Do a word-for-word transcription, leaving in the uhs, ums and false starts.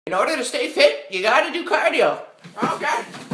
In order to stay fit, you gotta do cardio. Okay.